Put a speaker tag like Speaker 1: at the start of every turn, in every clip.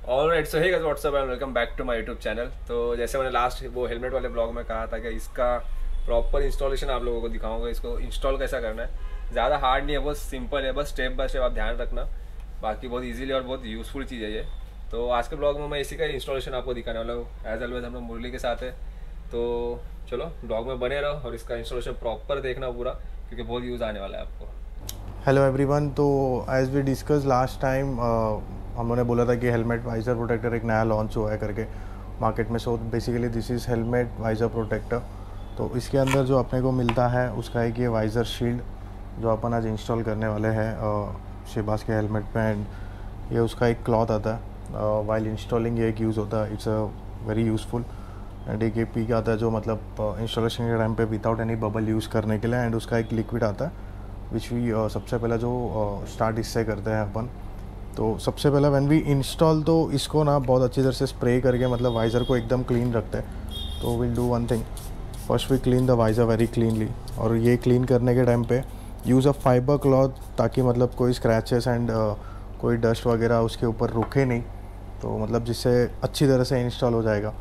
Speaker 1: Alright, so hey guys, what's up and welcome back to my YouTube channel. तो जैसे मैंने last वो helmet वाले ब्लॉग में कहा था कि इसका प्रॉपर इंस्टॉलेशन आप लोगों को दिखाऊंगा, इसको इंस्टॉल कैसा करना है। ज़्यादा हार्ड नहीं है, बहुत सिंपल है, बस स्टेप बाय स्टेप आप ध्यान रखना। बाकी बहुत इजीली और बहुत यूज़फुल चीज़ है ये। तो आज के ब्लॉग में मैं इसी का इंस्टॉलेशन आपको दिखाने वाला हूँ। एज ऑलवेज हम लोग मुरली के साथ है, तो चलो ब्लॉग में बने रहो और इसका इंस्टॉलेशन प्रॉपर देखना पूरा, क्योंकि बहुत यूज़ आने वाला है आपको।
Speaker 2: Hello everyone. तो as we discuss last time हम लोगों ने बोला था कि हेलमेट वाइज़र प्रोटेक्टर एक नया लॉन्च हुआ है करके मार्केट में। So basically this is helmet visor protector. तो इसके अंदर जो अपने को मिलता है उसका एक ये वाइज़र शील्ड जो अपन आज इंस्टॉल करने वाले हैं शहबाज के हेलमेट पे। एंड ये उसका एक क्लॉथ आता है, वाइल इंस्टॉलिंग ये एक यूज़ होता है। It's a very useful. And एक पी का आता है जो मतलब इंस्टॉलेशन के टाइम पे विदाउट एनी बबल यूज़ करने के लिए। एंड उसका एक लिक्विड आता है विच वी सबसे पहला जो स्टार्ट इससे करते हैं अपन। तो सबसे पहला व्हेन वी इंस्टॉल तो इसको ना बहुत अच्छी तरह से स्प्रे करके मतलब वाइज़र को एकदम क्लीन रखते हैं। तो will do one thing, first we clean the visor very cleanly. और ये क्लीन करने के टाइम पे यूज़ अ फाइबर क्लॉथ ताकि मतलब कोई स्क्रैचेस एंड कोई डस्ट वगैरह उसके ऊपर रुके नहीं, तो मतलब जिससे अच्छी तरह से इंस्टॉल हो जाएगा।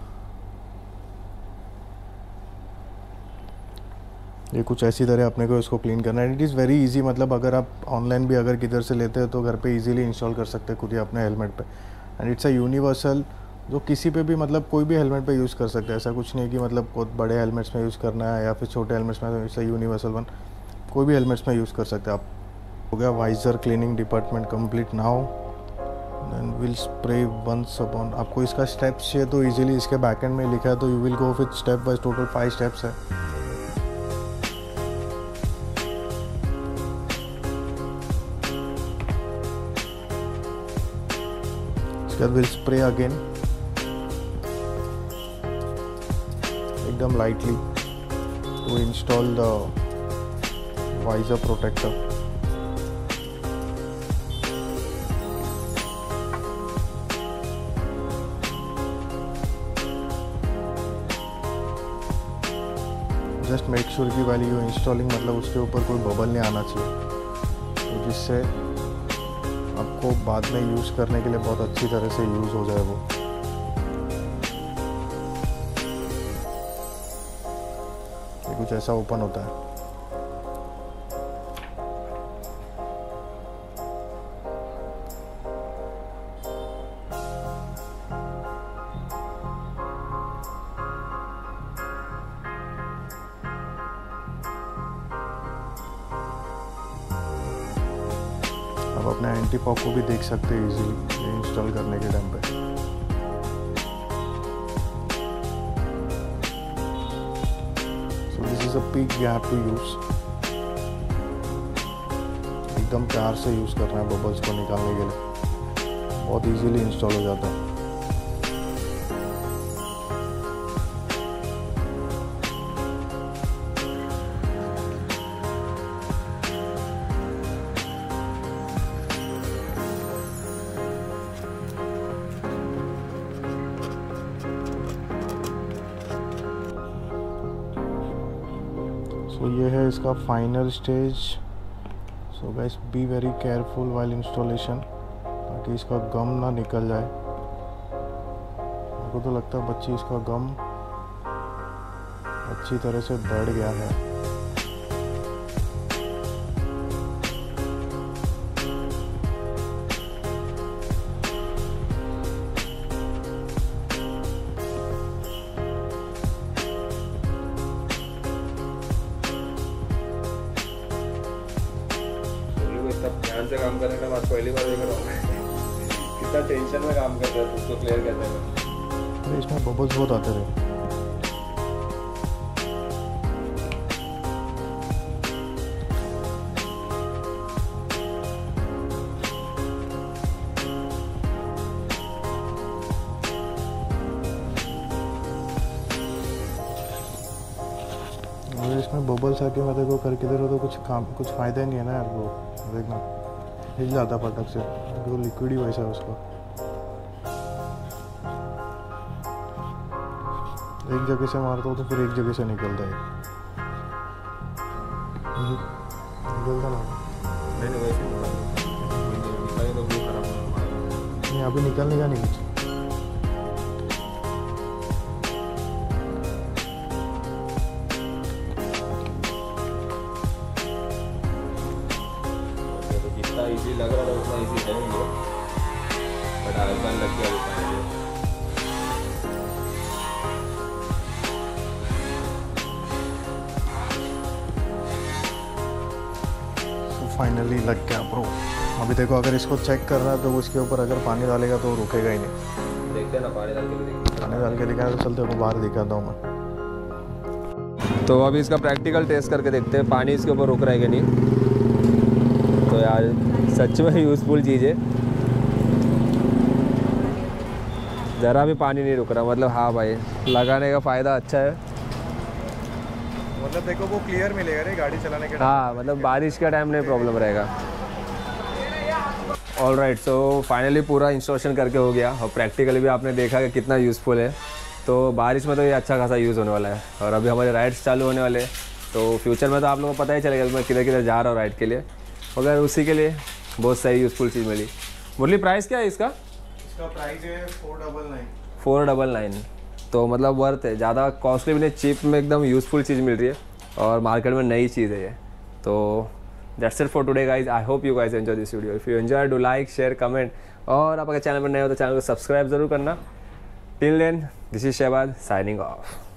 Speaker 2: ये कुछ ऐसी तरह अपने को इसको क्लीन करना है। इट इज़ वेरी इजी, मतलब अगर आप ऑनलाइन भी अगर किधर से लेते हो तो घर पे इजीली इंस्टॉल कर सकते हैं खुद ही अपने हेलमेट पे। एंड इट्स अ यूनिवर्सल जो किसी पे भी मतलब कोई भी हेलमेट पे यूज़ कर सकते हैं। ऐसा कुछ नहीं है कि मतलब बहुत बड़े हेलमेट्स में यूज़ करना है या फिर छोटे हेलमेट्स में। इट्स अ यूनिवर्सल वन, कोई भी हेलमेट्स में यूज़ कर सकते हैं आप। हो गया visor cleaning department complete now. Then will spray once upon. आपको इसका स्टेप्स चाहिए तो ईजिली इसके बैक एंड में लिखा है, तो you will go with step wise. Total 5 steps है। विल स्प्रे अगेन एकदम lightly to install the visor protector. Just make sure कि वाली यू इंस्टॉलिंग मतलब उसके ऊपर कोई बबल नहीं आना चाहिए, तो जिससे आपको बाद में यूज़ करने के लिए बहुत अच्छी तरह से यूज़ हो जाए वो। ये कुछ ऐसा ओपन होता है। आप अपने एंटी फॉग को भी देख सकते हैं इजीली ये इंस्टॉल करने के टाइम पे। So this is a pick we have to use. एकदम प्यार से यूज़ करना है बबल्स को निकालने के लिए, बहुत इजीली इंस्टॉल हो जाता है। सो ये है इसका final stage. So guys be very careful while installation ताकि इसका गम ना निकल जाए। मेरे को तो लगता है बच्ची इसका गम अच्छी तरह से बैठ गया है।
Speaker 1: ध्यान से काम करने का बात पहली बार देख रहा हूँ। कितना टेंशन में काम कर रहा है उसको क्लियर करने में।
Speaker 2: इसमें बबल्स बहुत आते रहे। अगर इसमें बबल्स आके मैं देखो करके दे रहा तो कुछ फ़ायदा ही नहीं है ना यार। वो देखना हिल जाता फटक से, वो लिक्विड ही वैसा है उसका। एक जगह से मारता हो तो फिर एक जगह से निकलता है। निकलता ना
Speaker 1: नहीं वैसे
Speaker 2: नहीं, अभी निकलने का नहीं कुछ।
Speaker 1: लग रहा था उतना इजी है नहीं, बट आसान लग गया फाइनली।
Speaker 2: फाइनली लग गया ब्रो। अभी देखो अगर इसको चेक कर रहा है तो उसके ऊपर अगर पानी डालेगा तो रुकेगा ही नहीं।
Speaker 1: देखते हैं ना, पानी डाल के भी देखते,
Speaker 2: पानी डाल के दिखाया तो चलते को बाहर दिखाता हूँ मैं।
Speaker 1: तो अभी इसका प्रैक्टिकल टेस्ट करके देखते हैं पानी इसके ऊपर रुक रहा है कि नहीं। तो यार सच में यूज़फुल चीज़ है, ज़रा भी पानी नहीं रुक रहा, मतलब हाँ भाई लगाने का फ़ायदा अच्छा है।
Speaker 2: मतलब देखो वो क्लियर मिलेगा रे गाड़ी चलाने के
Speaker 1: हाँ, मतलब बारिश का टाइम नहीं प्रॉब्लम रहेगा। ऑल राइट, सो फाइनली पूरा इंस्टॉलेशन करके हो गया और प्रैक्टिकली भी आपने देखा कि कितना यूज़फुल है। तो बारिश में तो ये अच्छा खासा यूज़ होने वाला है और अभी हमारे राइड्स चालू होने वाले हैं, तो फ्यूचर में तो आप लोगों को पता ही चलेगा मैं किधर किधर जा रहा हूँ राइड के लिए, मगर उसी के लिए बहुत सही यूज़फुल चीज़ मिली। मुरली प्राइस क्या है इसका?
Speaker 2: इसका प्राइस है 499।
Speaker 1: 499, तो मतलब वर्थ है, ज़्यादा कॉस्टली भी नहीं, चीप में एकदम यूज़फुल चीज़ मिल रही है और मार्केट में नई चीज़ है ये। तो that's it for today guys. I hope you guys enjoy this video. If you enjoy do like share comment, और आप अगर चैनल पर नए हो तो चैनल को सब्सक्राइब जरूर करना। Till then, this is Shahbaz signing of.